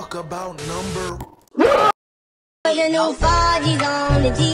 talk about number. The new 5G's on the